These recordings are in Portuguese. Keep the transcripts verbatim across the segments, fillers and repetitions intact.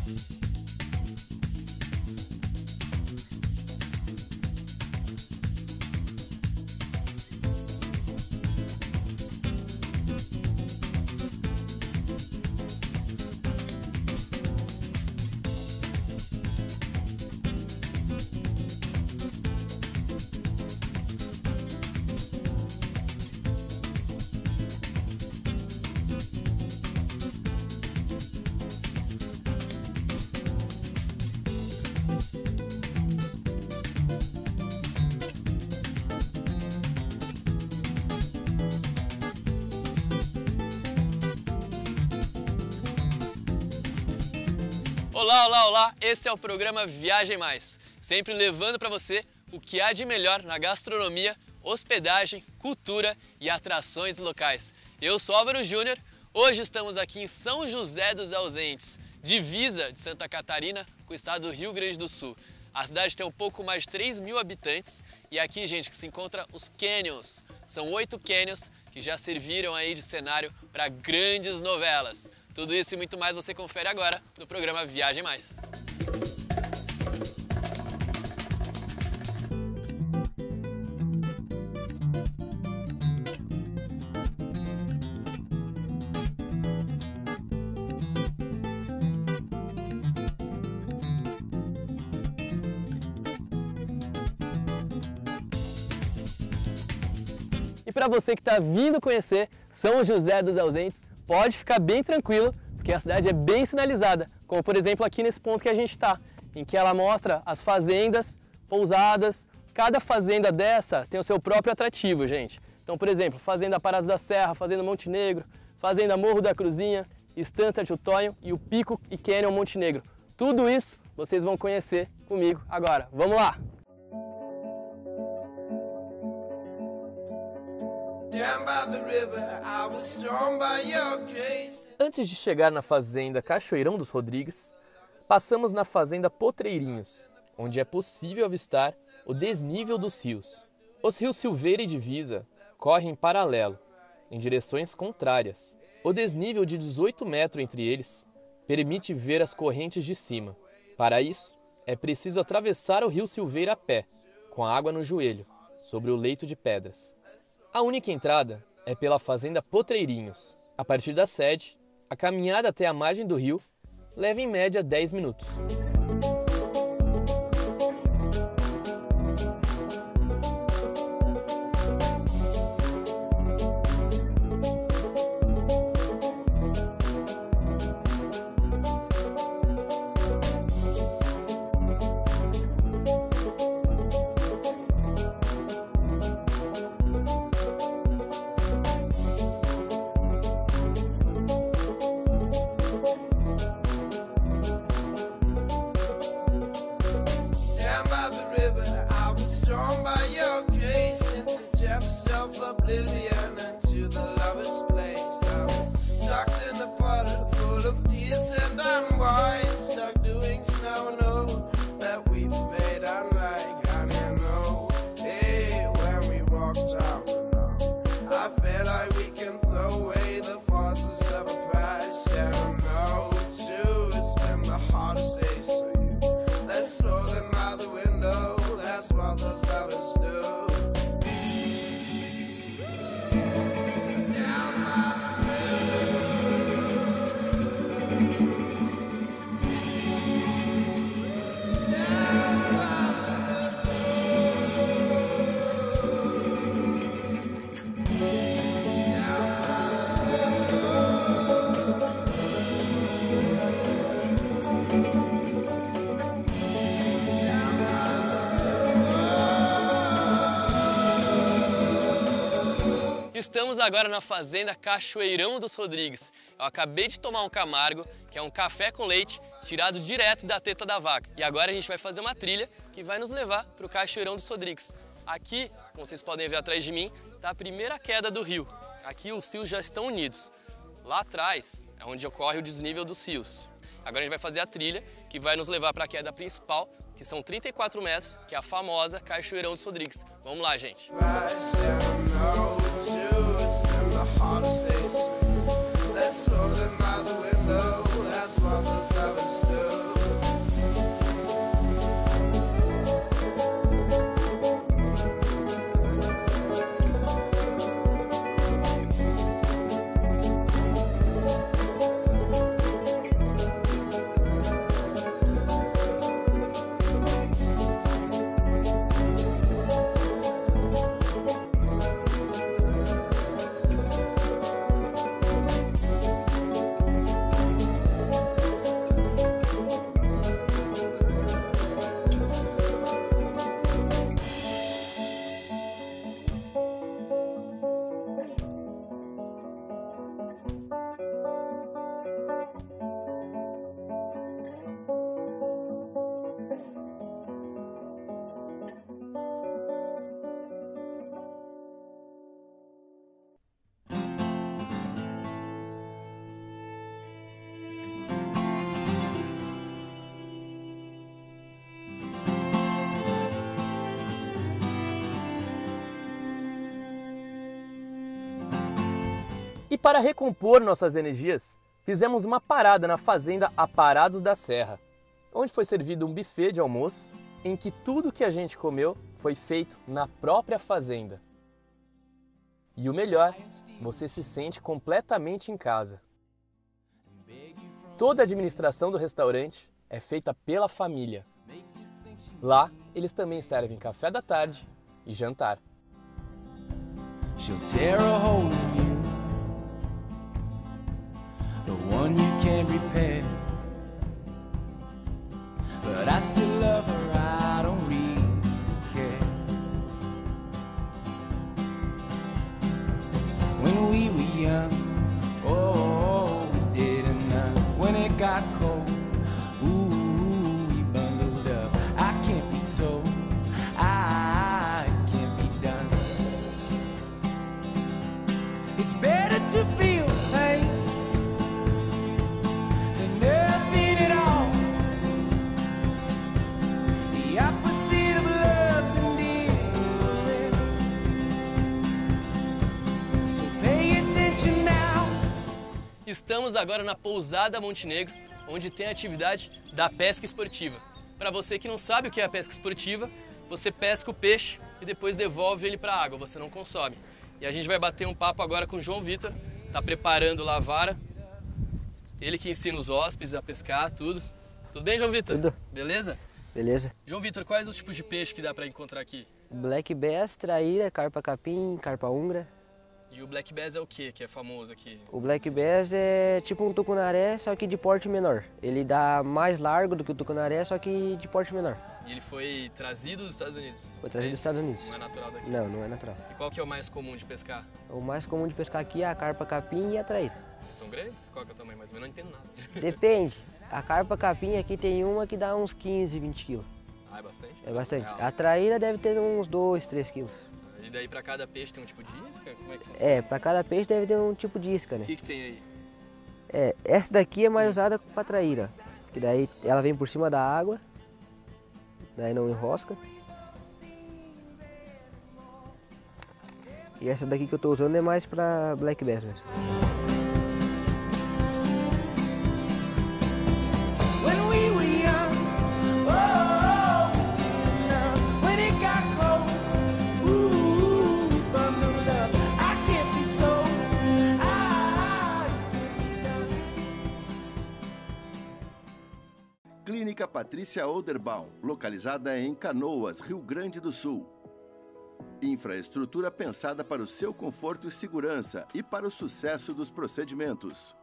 Olá, olá, olá! Esse é o programa Viagem Mais, sempre levando para você o que há de melhor na gastronomia, hospedagem, cultura e atrações locais. Eu sou Álvaro Júnior, hoje estamos aqui em São José dos Ausentes, divisa de Santa Catarina com o estado do Rio Grande do Sul. A cidade tem um pouco mais de três mil habitantes e aqui, gente, que se encontra os canyons. São oito canyons que já serviram aí de cenário para grandes novelas. Tudo isso e muito mais você confere agora no programa Viagem Mais. E para você que está vindo conhecer São José dos Ausentes, pode ficar bem tranquilo, porque a cidade é bem sinalizada, como por exemplo aqui nesse ponto que a gente está, em que ela mostra as fazendas, pousadas. Cada fazenda dessa tem o seu próprio atrativo, gente. Então, por exemplo, Fazenda Parados da Serra, Fazenda Monte Negro, Fazenda Morro da Cruzinha, Estância Tio Tonho e o Pico e Canyon Monte Negro. Tudo isso vocês vão conhecer comigo agora. Vamos lá! Antes de chegar na fazenda Cachoeirão dos Rodrigues, passamos na fazenda Potreirinhos, onde é possível avistar o desnível dos rios. Os rios Silveira e Divisa correm em paralelo, em direções contrárias. O desnível de dezoito metros entre eles permite ver as correntes de cima. Para isso, é preciso atravessar o rio Silveira a pé, com a água no joelho, sobre o leito de pedras. A única entrada é pela fazenda Potreirinhos. A partir da sede, a caminhada até a margem do rio leva em média dez minutos. Oblivion into the lover's place. I was stuck in a puddle full of tears and I'm wise, stuck doing snow, no, that we've made unlike honey, no. Hey, when we walked out, I feel like we can throw away the forces of a past. Yeah, no, too, it's been the hardest days for you. Let's throw them out the window, that's what those lovers do. Estamos agora na fazenda Cachoeirão dos Rodrigues. Eu acabei de tomar um Camargo, que é um café com leite tirado direto da teta da vaca. E agora a gente vai fazer uma trilha que vai nos levar para o Cachoeirão dos Rodrigues. Aqui, como vocês podem ver atrás de mim, está a primeira queda do rio. Aqui os rios já estão unidos. Lá atrás é onde ocorre o desnível dos rios. Agora a gente vai fazer a trilha que vai nos levar para a queda principal, que são trinta e quatro metros, que é a famosa Cachoeirão dos Rodrigues. Vamos lá, gente! Hardest days. Let's throw them out the window. That's what those lovers do. E para recompor nossas energias, fizemos uma parada na fazenda Aparados da Serra, onde foi servido um buffet de almoço em que tudo que a gente comeu foi feito na própria fazenda. E o melhor, você se sente completamente em casa. Toda a administração do restaurante é feita pela família. Lá, eles também servem café da tarde e jantar. She'll tear a hole in you, the one you can't repair. But I still love her, I don't really care. When we were young, oh, we did enough. When it got cold, ooh, we bundled up. I can't be told, I can't be done. It's better to feel pain than nothing at all. The opposite of love's indifference. So pay attention now. Estamos agora na Pousada Montenegro, onde tem a atividade da pesca esportiva. Para você que não sabe o que é a pesca esportiva, você pesca o peixe e depois devolve ele para a água, você não consome. E a gente vai bater um papo agora com o João Vitor, tá preparando lá a vara. Ele que ensina os hóspedes a pescar, tudo. Tudo bem, João Vitor? Tudo. Beleza? Beleza. João Vitor, quais os tipos de peixe que dá para encontrar aqui? Black bass, traíra, carpa capim, carpa húngara. E o black bass é o que que é famoso aqui? O black bass é tipo um tucunaré, só que de porte menor. Ele dá mais largo do que o tucunaré, só que de porte menor. E ele foi trazido dos Estados Unidos? Foi trazido É dos isso? Estados Unidos. Não é natural daqui? Não, não é natural. E qual que é o mais comum de pescar? O mais comum de pescar aqui é a carpa capim e a traíra. São grandes? Qual que é o tamanho? Mais ou menos, não entendo nada. Depende. A carpa capim aqui tem uma que dá uns quinze, vinte quilos. Ah, é bastante? É bastante. Real. A traíra deve ter uns dois, três quilos. E daí pra cada peixe tem um tipo de isca? Como é que funciona? É, para cada peixe deve ter um tipo de isca, O né? que que tem aí? É, essa daqui é mais usada para traíra. Que daí ela vem por cima da água. Daí não enrosca. E essa daqui que eu tô usando é mais pra black bass mesmo. When we were young, oh, we did enough. When it got cold, ooh, we bundled up. I can't be told, I can't be done. Clínica Patrícia Oderbaum, localizada em Canoas, Rio Grande do Sul. Infraestrutura pensada para o seu conforto e segurança e para o sucesso dos procedimentos.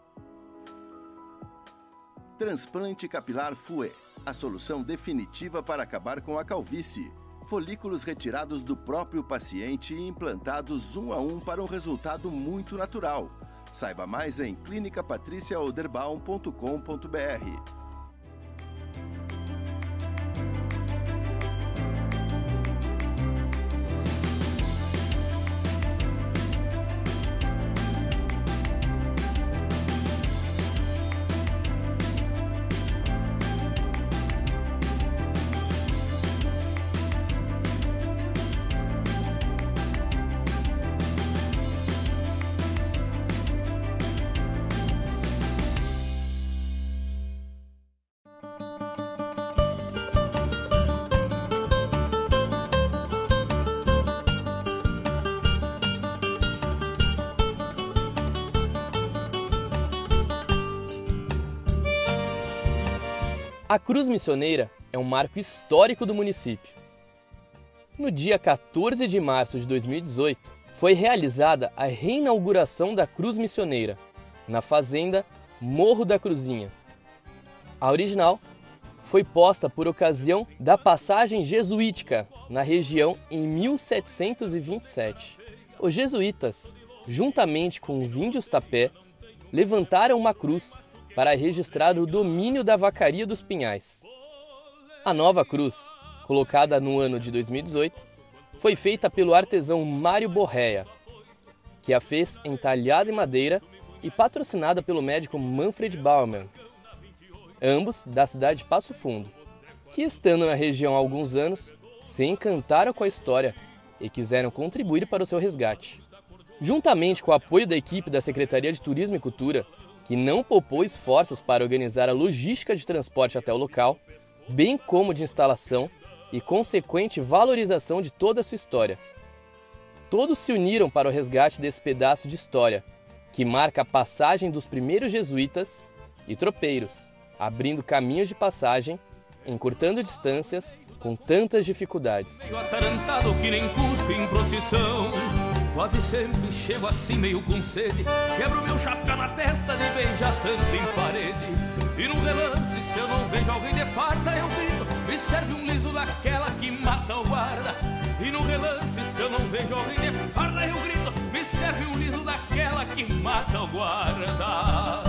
Transplante capilar F U E, a solução definitiva para acabar com a calvície. Folículos retirados do próprio paciente e implantados um a um para um resultado muito natural. Saiba mais em clínica patricia oderbaum ponto com ponto br. A Cruz Missioneira é um marco histórico do município. No dia quatorze de março de dois mil e dezoito, foi realizada a reinauguração da Cruz Missioneira, na fazenda Morro da Cruzinha. A original foi posta por ocasião da passagem jesuítica na região em mil setecentos e vinte e sete. Os jesuítas, juntamente com os índios Tapé, levantaram uma cruz para registrar o domínio da Vacaria dos Pinhais. A nova cruz, colocada no ano de dois mil e dezoito, foi feita pelo artesão Mário Borréia, que a fez entalhada em madeira e patrocinada pelo médico Manfred Baumann, ambos da cidade de Passo Fundo, que estando na região há alguns anos, se encantaram com a história e quiseram contribuir para o seu resgate. Juntamente com o apoio da equipe da Secretaria de Turismo e Cultura, que não poupou esforços para organizar a logística de transporte até o local, bem como de instalação e consequente valorização de toda a sua história. Todos se uniram para o resgate desse pedaço de história, que marca a passagem dos primeiros jesuítas e tropeiros, abrindo caminhos de passagem, encurtando distâncias com tantas dificuldades. Meio atarantado que nem cuspe em procissão, quase sempre chego assim meio com sede, quebro meu chapéu na testa de beijar santo em parede. E num relance, se eu não vejo alguém de farda, eu grito, me serve um liso daquela que mata o guarda. E no relance, se eu não vejo alguém de farda, eu grito, me serve um liso daquela que mata o guarda.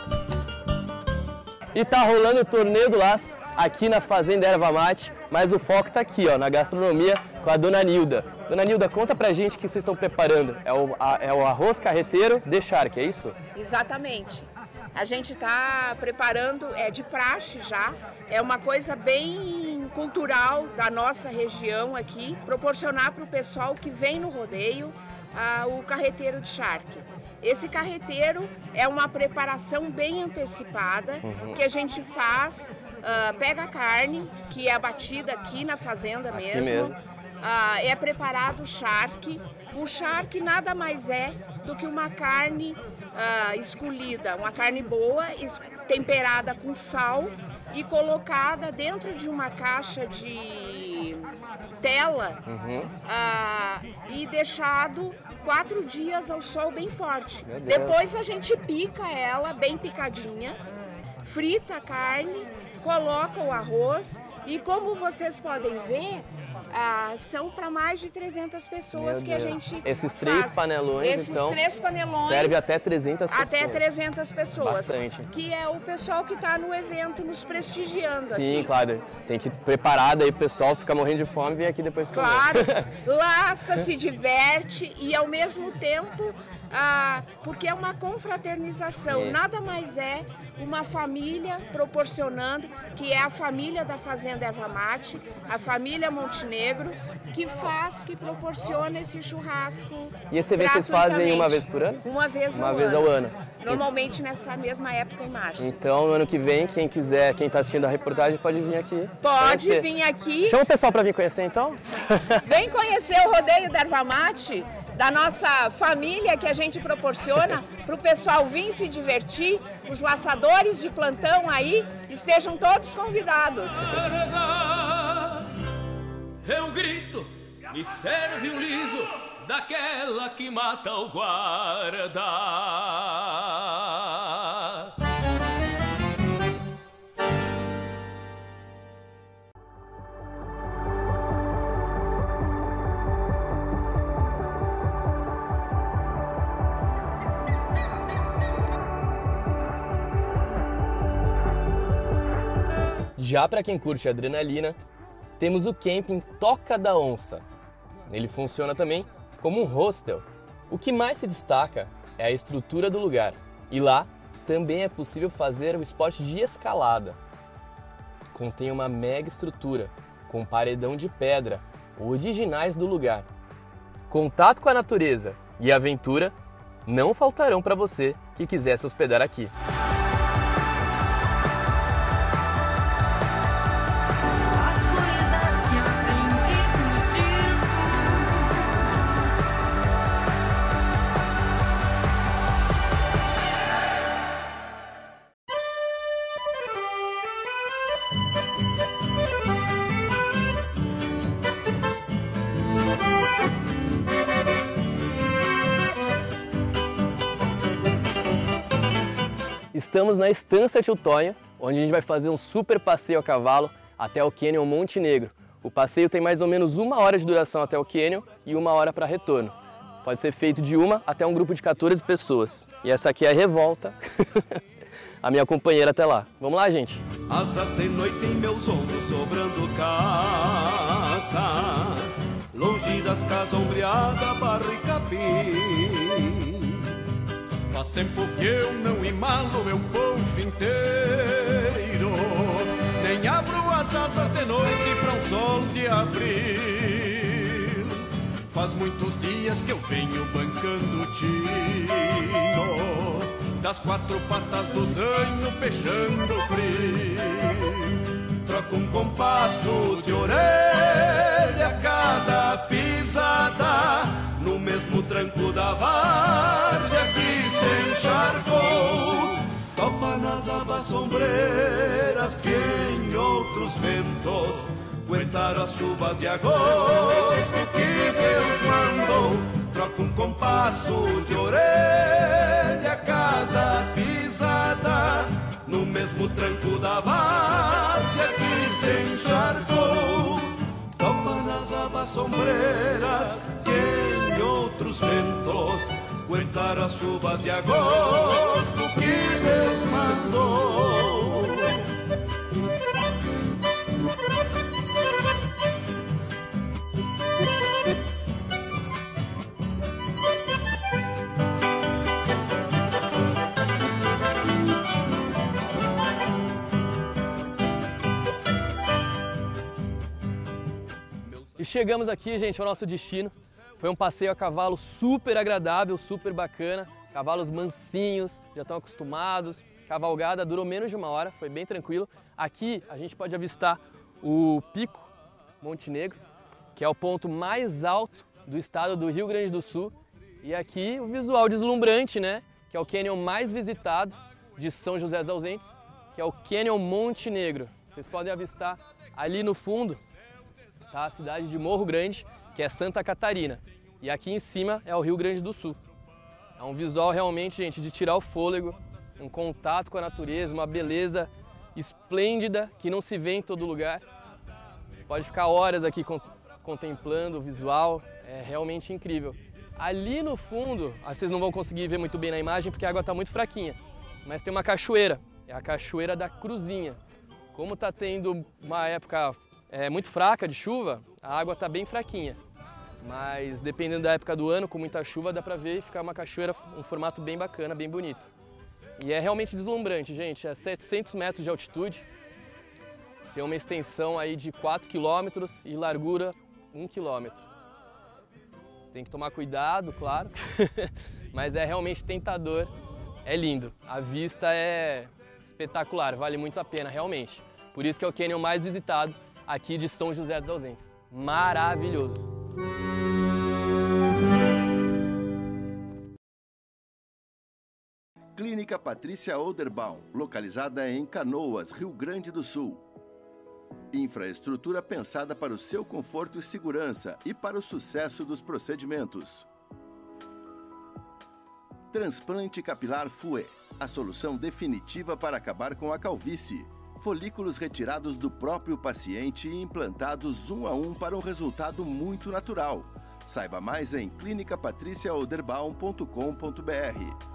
E tá rolando o Torneio do Laço aqui na Fazenda Erva Mate, mas o foco tá aqui, ó, na gastronomia com a Dona Nilda. Dona Nilda, conta pra gente o que vocês estão preparando. É o, a, é o arroz carreteiro de charque, é isso? Exatamente. A gente está preparando, é de praxe já, é uma coisa bem cultural da nossa região aqui, proporcionar para o pessoal que vem no rodeio ah, o carreteiro de charque. Esse carreteiro é uma preparação bem antecipada, uhum. que a gente faz, uh, pega a carne, que é abatida aqui na fazenda aqui mesmo, mesmo. Uh, é preparado o charque. O charque nada mais é do que uma carne uh, escolhida, uma carne boa, temperada com sal e colocada dentro de uma caixa de tela uhum. uh, e deixado quatro dias ao sol bem forte. Depois a gente pica ela bem picadinha, frita a carne, coloca o arroz e, como vocês podem ver, ah, são para mais de trezentas pessoas Meu que Deus. a gente Esses três faz. panelões, Esses então, três panelões serve até trezentas pessoas. Até trezentas pessoas. Bastante. Que é o pessoal que está no evento nos prestigiando. Sim, aqui. claro. Tem que ir preparado aí, o pessoal fica morrendo de fome e vem aqui depois comer. Claro. Laça, se diverte e, ao mesmo tempo, ah, porque é uma confraternização. É. Nada mais é uma família proporcionando, que é a família da Fazenda Erva Mate, a família Montenegro, que faz, que proporciona esse churrasco. E esse evento vocês fazem uma vez por ano? Uma vez uma ao vez ano. ao ano. Normalmente nessa mesma época, em março. Então, no ano que vem, quem quiser, quem está assistindo a reportagem, pode vir aqui. Pode conhecer. vir aqui. Chama o pessoal para vir conhecer, então. Vem conhecer o Rodeio da Erva Mate, da nossa família que a gente proporciona para o pessoal vir se divertir. Os laçadores de plantão aí estejam todos convidados. Eu grito, me serve um liso daquela que mata o guarda. Já para quem curte adrenalina, temos o camping Toca da Onça. Ele funciona também como um hostel. O que mais se destaca é a estrutura do lugar. E lá também é possível fazer o esporte de escalada. Contém uma mega estrutura, com paredão de pedra, originais do lugar. Contato com a natureza e aventura não faltarão para você que quiser se hospedar aqui. Estamos na Estância Tio Tonho, onde a gente vai fazer um super passeio a cavalo até o Canyon Montenegro. O passeio tem mais ou menos uma hora de duração até o Canyon e uma hora para retorno. Pode ser feito de uma até um grupo de quatorze pessoas. E essa aqui é a Revolta, a minha companheira até lá. Vamos lá, gente? Asas de noite em meus ombros, sobrando caça, longe das casas ombreadas, barro e capim. Faz tempo que eu não imalo meu poncho inteiro, nem abro as asas de noite para um sol de abril. Faz muitos dias que eu venho bancando o tino das quatro patas do zanho, peixando frio. Troco um compasso de orelha a cada pisada, no mesmo tranco da várzea que se encharcou. Topa nas abas sombreiras que em outros ventos aguentaram as chuvas de agosto que Deus mandou. Troca um compasso de orelha a cada pisada, no mesmo tranco da várzea que se encharcou. Topa nas abas sombreiras que em outros ventos aguentaram as chuvas de agosto que Deus mandou. E chegamos aqui, gente, ao nosso destino. Foi um passeio a cavalo super agradável, super bacana. Cavalos mansinhos, já estão acostumados. Cavalgada durou menos de uma hora, foi bem tranquilo. Aqui a gente pode avistar o Pico Monte Negro, que é o ponto mais alto do estado do Rio Grande do Sul. E aqui o visual deslumbrante, né? Que é o cânion mais visitado de São José dos Ausentes, que é o cânion Monte Negro. Vocês podem avistar ali no fundo, tá? A cidade de Morro Grande, que é Santa Catarina. E aqui em cima é o Rio Grande do Sul. É um visual realmente, gente, de tirar o fôlego, um contato com a natureza, uma beleza esplêndida que não se vê em todo lugar. Você pode ficar horas aqui contemplando o visual, é realmente incrível. Ali no fundo, vocês não vão conseguir ver muito bem na imagem porque a água está muito fraquinha, mas tem uma cachoeira, é a Cachoeira da Cruzinha. Como está tendo uma época é, muito fraca de chuva, a água está bem fraquinha. Mas dependendo da época do ano, com muita chuva, dá para ver e ficar uma cachoeira, um formato bem bacana, bem bonito. E é realmente deslumbrante, gente, é setecentos metros de altitude, tem uma extensão aí de quatro quilômetros e largura um quilômetro. Tem que tomar cuidado, claro, mas é realmente tentador, é lindo. A vista é espetacular, vale muito a pena, realmente. Por isso que é o cânion mais visitado aqui de São José dos Ausentes. Maravilhoso! Clínica Patrícia Oderbaum, localizada em Canoas, Rio Grande do Sul. Infraestrutura pensada para o seu conforto e segurança e para o sucesso dos procedimentos. Transplante capilar F U E, a solução definitiva para acabar com a calvície. Folículos retirados do próprio paciente e implantados um a um para um resultado muito natural. Saiba mais em clínica patricia oderbaum ponto com ponto br.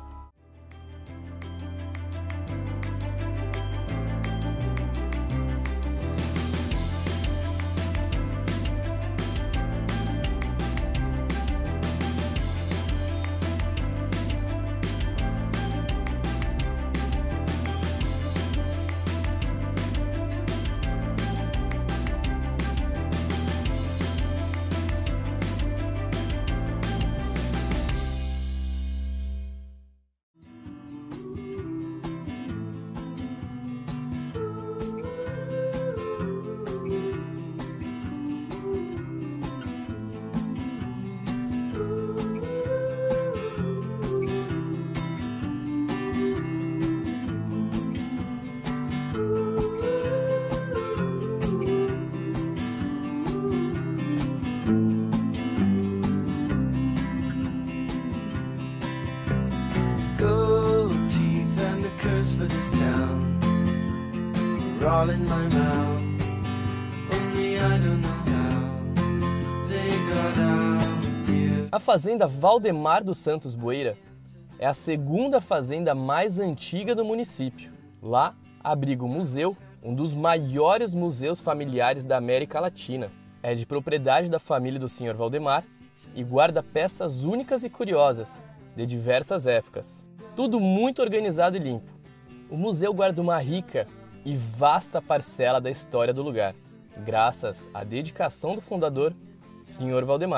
A fazenda Valdemar dos Santos Bueira é a segunda fazenda mais antiga do município. Lá abriga o museu, um dos maiores museus familiares da América Latina. É de propriedade da família do senhor Valdemar e guarda peças únicas e curiosas de diversas épocas. Tudo muito organizado e limpo. O museu guarda uma rica e vasta parcela da história do lugar, graças à dedicação do fundador, senhor Valdemar.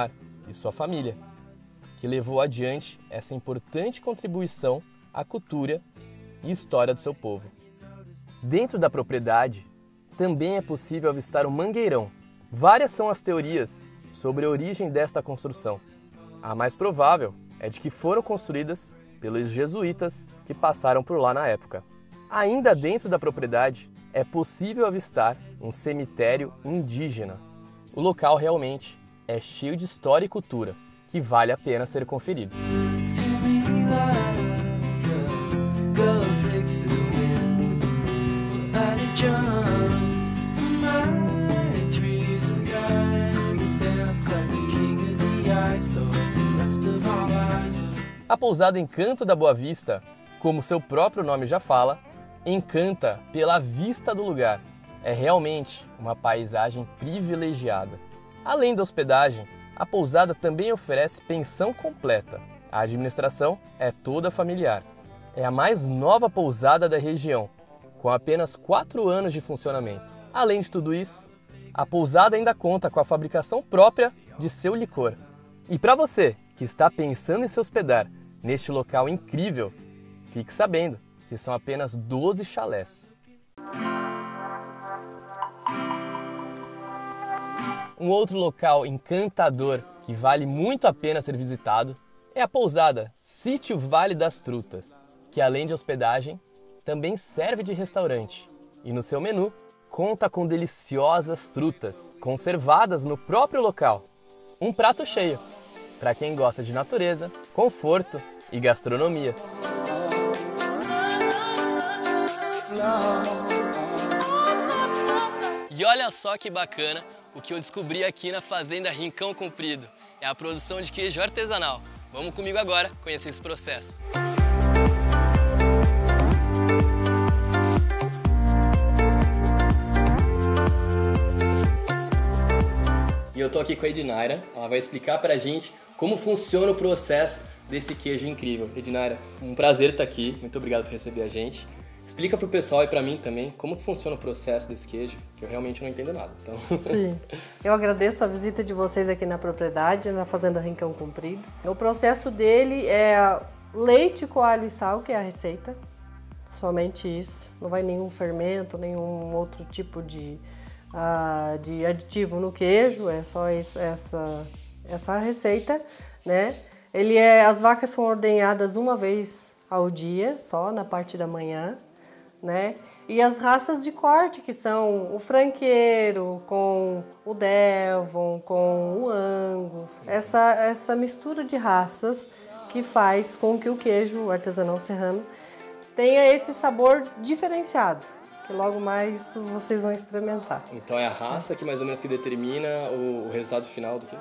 e sua família, que levou adiante essa importante contribuição à cultura e história do seu povo. Dentro da propriedade, também é possível avistar um mangueirão. Várias são as teorias sobre a origem desta construção. A mais provável é de que foram construídas pelos jesuítas que passaram por lá na época. Ainda dentro da propriedade, é possível avistar um cemitério indígena. O local realmente é cheio de história e cultura, que vale a pena ser conferido. A pousada Encanto da Boa Vista, como seu próprio nome já fala, encanta pela vista do lugar. É realmente uma paisagem privilegiada. Além da hospedagem, a pousada também oferece pensão completa. A administração é toda familiar. É a mais nova pousada da região, com apenas quatro anos de funcionamento. Além de tudo isso, a pousada ainda conta com a fabricação própria de seu licor. E para você que está pensando em se hospedar neste local incrível, fique sabendo que são apenas doze chalés. Um outro local encantador que vale muito a pena ser visitado é a pousada Sítio Vale das Trutas, que além de hospedagem, também serve de restaurante e no seu menu conta com deliciosas trutas conservadas no próprio local. Um prato cheio para quem gosta de natureza, conforto e gastronomia. E olha só que bacana o que eu descobri aqui na Fazenda Rincão Comprido. É a produção de queijo artesanal. Vamos comigo agora conhecer esse processo. E eu tô aqui com a Ednaira, ela vai explicar pra gente como funciona o processo desse queijo incrível. Ednaira, um prazer estar aqui, muito obrigado por receber a gente. Explica pro pessoal e pra mim também como que funciona o processo desse queijo, que eu realmente não entendo nada. Então... Sim, eu agradeço a visita de vocês aqui na propriedade, na Fazenda Rincão Comprido. O processo dele é leite, coalho e sal, que é a receita, somente isso. Não vai nenhum fermento, nenhum outro tipo de... Uh, de aditivo no queijo, é só esse, essa, essa receita, né? Ele é, as vacas são ordenhadas uma vez ao dia, só na parte da manhã, né? E as raças de corte, que são o franqueiro com o Devon, com o Angus, essa, essa mistura de raças que faz com que o queijo artesanal serrano tenha esse sabor diferenciado. Que logo mais vocês vão experimentar. Então é a raça que mais ou menos que determina o, o resultado final do queijo?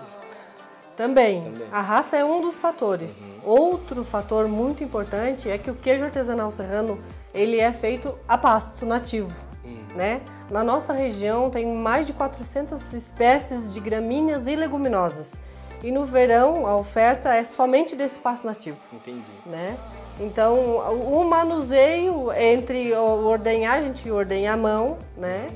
Também. Também. A raça é um dos fatores. Uhum. Outro fator muito importante é que o queijo artesanal serrano, ele é feito a pasto nativo, uhum. né? Na nossa região tem mais de quatrocentas espécies de gramíneas e leguminosas. E no verão a oferta é somente desse pasto nativo. Entendi. Né? Então, o manuseio entre o ordenhar, a gente ordenha à mão, né?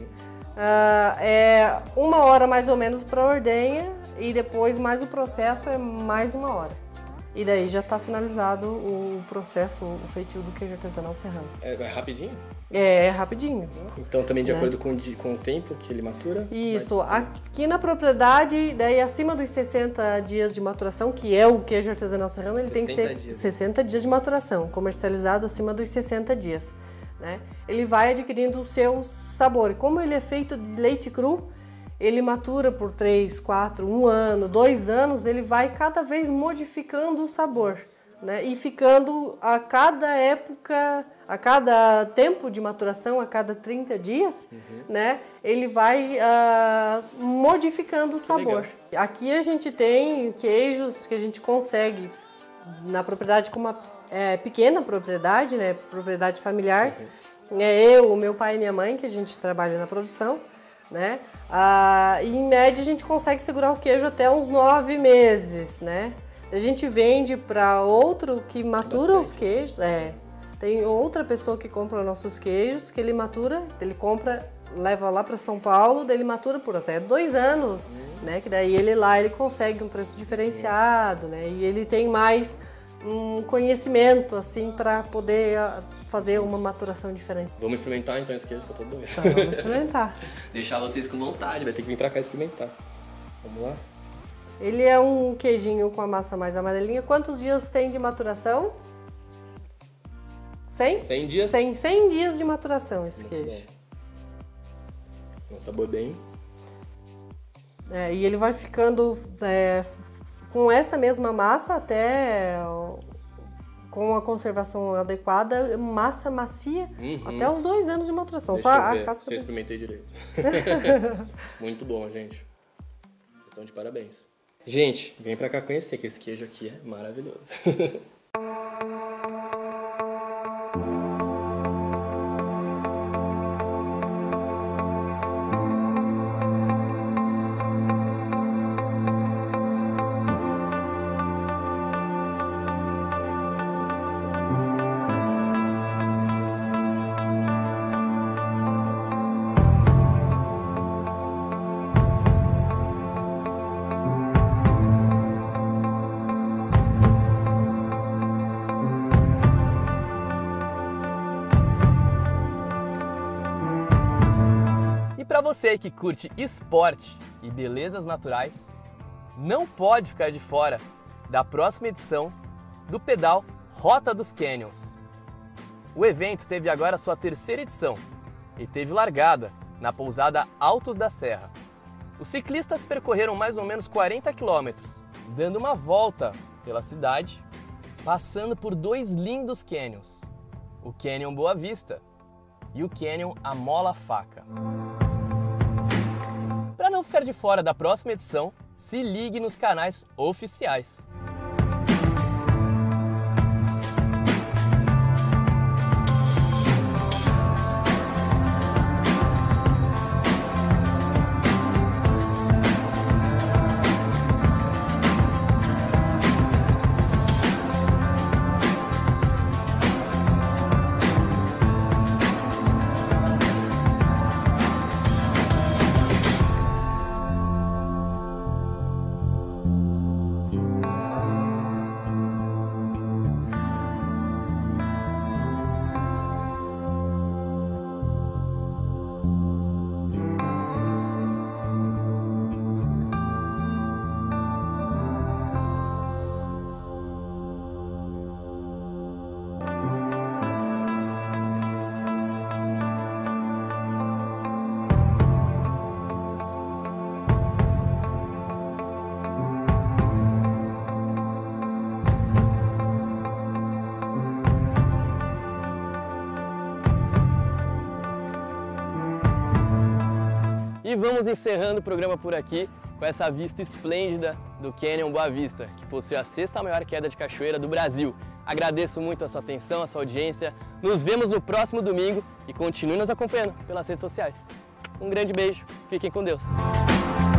Uh, é uma hora mais ou menos para ordenha e depois mais o processo é mais uma hora. E daí já está finalizado o processo, o feitio do queijo artesanal serrano. É, é rapidinho? É, é rapidinho. Então também de é. acordo com, com o tempo que ele matura? Isso, vai... aqui na propriedade, daí acima dos sessenta dias de maturação, que é o queijo artesanal serrano, ele tem que ser dias. sessenta dias de maturação, comercializado acima dos sessenta dias. Né? Ele vai adquirindo o seu sabor. Como ele é feito de leite cru, ele matura por três, quatro, um ano, dois anos, ele vai cada vez modificando o sabor, né? E ficando a cada época, a cada tempo de maturação, a cada trinta dias, uhum. né? Ele vai uh, modificando o sabor. Legal. Aqui a gente tem queijos que a gente consegue na propriedade, com uma é, pequena propriedade, né? Propriedade familiar. Uhum. É eu, o meu pai e minha mãe, que a gente trabalha na produção. Né? Ah, e em média a gente consegue segurar o queijo até uns nove meses, né? A gente vende para outro que matura Bastante. os queijos, é. Tem outra pessoa que compra nossos queijos, que ele matura, ele compra leva lá para São Paulo, daí ele matura por até dois anos, uhum. né? Que daí ele lá ele consegue um preço diferenciado, uhum. né? E ele tem mais um conhecimento assim para poder fazer uma maturação diferente. Vamos experimentar então esse queijo que eu tô doido. Tá, vamos experimentar. Deixar vocês com vontade, vai ter que vir para cá experimentar. Vamos lá? Ele é um queijinho com a massa mais amarelinha. Quantos dias tem de maturação? cem? cem dias? cem, cem dias de maturação esse Muito queijo. Bom. Um sabor bem... É, e ele vai ficando é, com essa mesma massa até... com a conservação adequada, massa macia, uhum. até os dois anos de maturação. Deixa Só eu a ver casca se eu experimentei direito. Muito bom, gente. Vocês estão de parabéns. Gente, vem pra cá conhecer, que esse queijo aqui é maravilhoso. Para você que curte esporte e belezas naturais, não pode ficar de fora da próxima edição do pedal Rota dos Canyons. O evento teve agora sua terceira edição e teve largada na pousada Altos da Serra. Os ciclistas percorreram mais ou menos quarenta quilômetros, dando uma volta pela cidade, passando por dois lindos canyons, o Canyon Boa Vista e o Canyon Amola Faca. Para não ficar de fora da próxima edição, se ligue nos canais oficiais. E vamos encerrando o programa por aqui com essa vista esplêndida do Canyon Boa Vista, que possui a sexta maior queda de cachoeira do Brasil. Agradeço muito a sua atenção, a sua audiência. Nos vemos no próximo domingo e continue nos acompanhando pelas redes sociais. Um grande beijo, fiquem com Deus.